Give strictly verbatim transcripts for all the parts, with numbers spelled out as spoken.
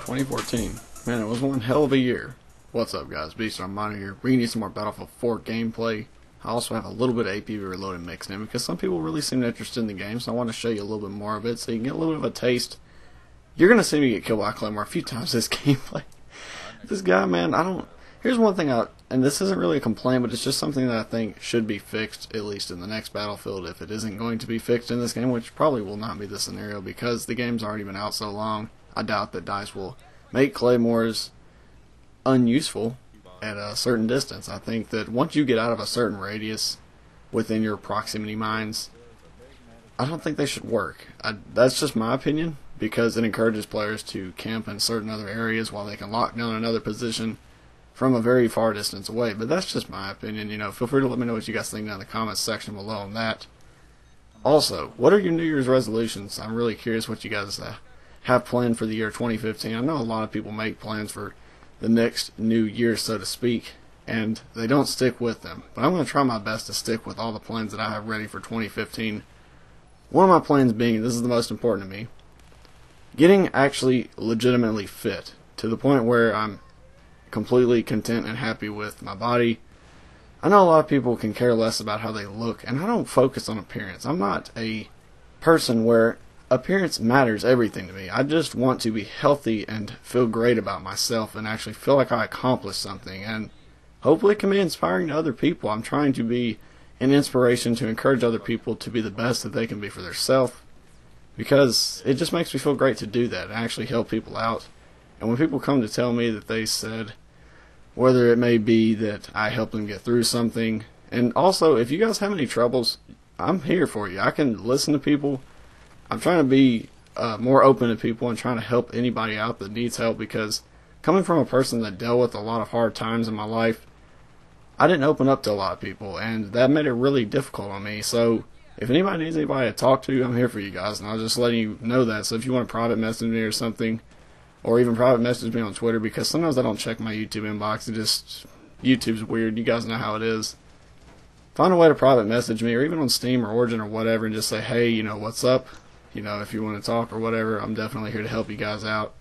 twenty fourteen. Man, it was one hell of a year. What's up, guys? Beast Armada here. Bringing you some more Battlefield four gameplay. I also have a little bit of A P V Reloaded mixed in because some people really seem interested in the game, so I want to show you a little bit more of it so you can get a little bit of a taste. You're going to see me get killed by Claymore a few times this gameplay. This guy, man, I don't... Here's one thing, I, and this isn't really a complaint, but it's just something that I think should be fixed, at least in the next Battlefield, if it isn't going to be fixed in this game, which probably will not be the scenario because the game's already been out so long. I doubt that DICE will make Claymores unuseful at a certain distance. I think that once you get out of a certain radius within your proximity mines, I don't think they should work. I, that's just my opinion, because it encourages players to camp in certain other areas while they can lock down another position from a very far distance away. But that's just my opinion. You know, feel free to let me know what you guys think down in the comments section below on that. Also, what are your New Year's resolutions? I'm really curious what you guys uh, have planned for the year twenty fifteen. I know a lot of people make plans for the next new year, so to speak, and they don't stick with them. But I'm going to try my best to stick with all the plans that I have ready for twenty fifteen. One of my plans being, this is the most important to me, getting actually legitimately fit to the point where I'm completely content and happy with my body. I know a lot of people can care less about how they look, and I don't focus on appearance. I'm not a person where appearance matters everything to me. I just want to be healthy and feel great about myself and actually feel like I accomplished something, and hopefully it can be inspiring to other people. I'm trying to be an inspiration to encourage other people to be the best that they can be for themselves, because it just makes me feel great to do that and actually help people out. And when people come to tell me that they said, whether it may be that I help them get through something, and also if you guys have any troubles, I'm here for you. I can listen to people. I'm trying to be uh, more open to people and trying to help anybody out that needs help, because coming from a person that dealt with a lot of hard times in my life, I didn't open up to a lot of people, and that made it really difficult on me. So if anybody needs anybody to talk to, I'm here for you guys, and I'll just letting you know that. So if you want to private message me or something, or even private message me on Twitter, because sometimes I don't check my YouTube inbox. It just, YouTube's weird. You guys know how it is. Find a way to private message me, or even on Steam or Origin or whatever, and just say, hey, you know, what's up? You know, if you want to talk or whatever, I'm definitely here to help you guys out.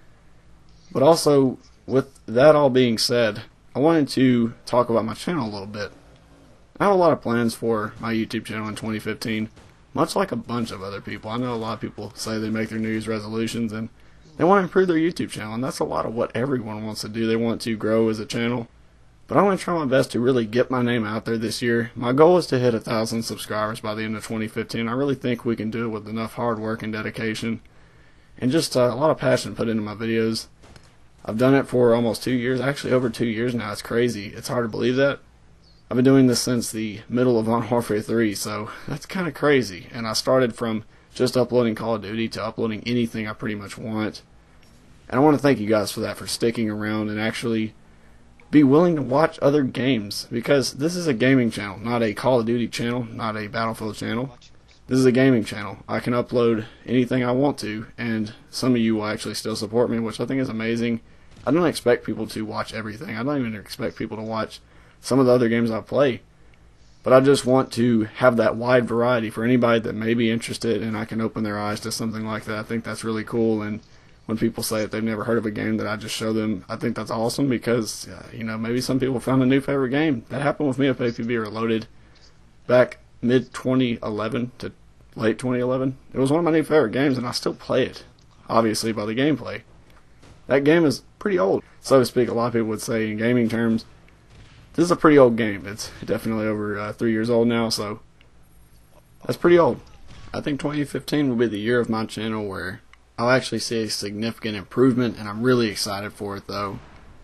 But also, with that all being said, I wanted to talk about my channel a little bit. I have a lot of plans for my YouTube channel in twenty fifteen, much like a bunch of other people. I know a lot of people say they make their New Year's resolutions and they want to improve their YouTube channel, and that's a lot of what everyone wants to do. They want to grow as a channel. But I'm going to try my best to really get my name out there this year. My goal is to hit a thousand subscribers by the end of twenty fifteen. I really think we can do it with enough hard work and dedication and just uh, a lot of passion put into my videos. I've done it for almost two years, actually over two years now. It's crazy. It's hard to believe that. I've been doing this since the middle of Modern Warfare three, so that's kind of crazy. And I started from just uploading Call of Duty to uploading anything I pretty much want. And I want to thank you guys for that, for sticking around and actually be willing to watch other games, because this is a gaming channel, not a Call of Duty channel, not a Battlefield channel. This is a gaming channel. I can upload anything I want to, and some of you will actually still support me, which I think is amazing. I don't expect people to watch everything. I don't even expect people to watch some of the other games I play. But I just want to have that wide variety for anybody that may be interested, and I can open their eyes to something like that. I think that's really cool. And when people say that they've never heard of a game that I just show them, I think that's awesome, because, uh, you know, maybe some people found a new favorite game. That happened with me with A P V Reloaded back mid twenty eleven to late twenty eleven. It was one of my new favorite games, and I still play it, obviously, by the gameplay. That game is pretty old, so to speak. A lot of people would say in gaming terms, this is a pretty old game. It's definitely over uh, three years old now, so that's pretty old. I think twenty fifteen will be the year of my channel where I'll actually see a significant improvement, and I'm really excited for it, though.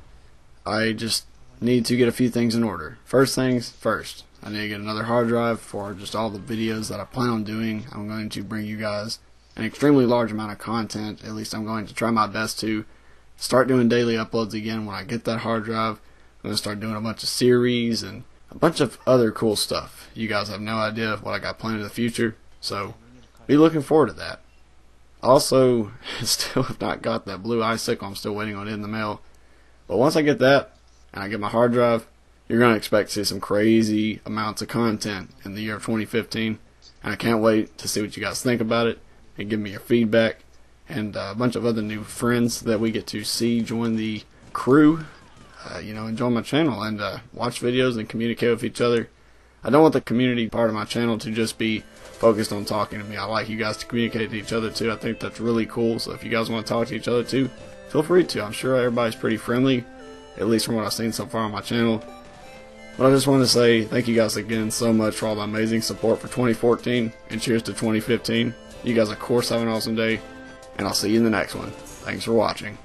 I just need to get a few things in order. First things first, I need to get another hard drive for just all the videos that I plan on doing. I'm going to bring you guys an extremely large amount of content. At least I'm going to try my best to start doing daily uploads again when I get that hard drive. I'm going to start doing a bunch of series and a bunch of other cool stuff. You guys have no idea what I got planned in the future, so be looking forward to that. Also, still have not got that blue icicle. I'm still waiting on it in the mail. But once I get that, and I get my hard drive, you're going to expect to see some crazy amounts of content in the year of twenty fifteen. And I can't wait to see what you guys think about it and give me your feedback. and uh, a bunch of other new friends that we get to see join the crew. Uh, you know, enjoy my channel and uh, watch videos and communicate with each other. I don't want the community part of my channel to just be focused on talking to me. I like you guys to communicate to each other too. I think that's really cool. So if you guys want to talk to each other too, feel free to. I'm sure everybody's pretty friendly, at least from what I've seen so far on my channel. But I just want to say thank you guys again so much for all the amazing support for twenty fourteen, and cheers to twenty fifteen. You guys, of course, have an awesome day, and I'll see you in the next one. Thanks for watching.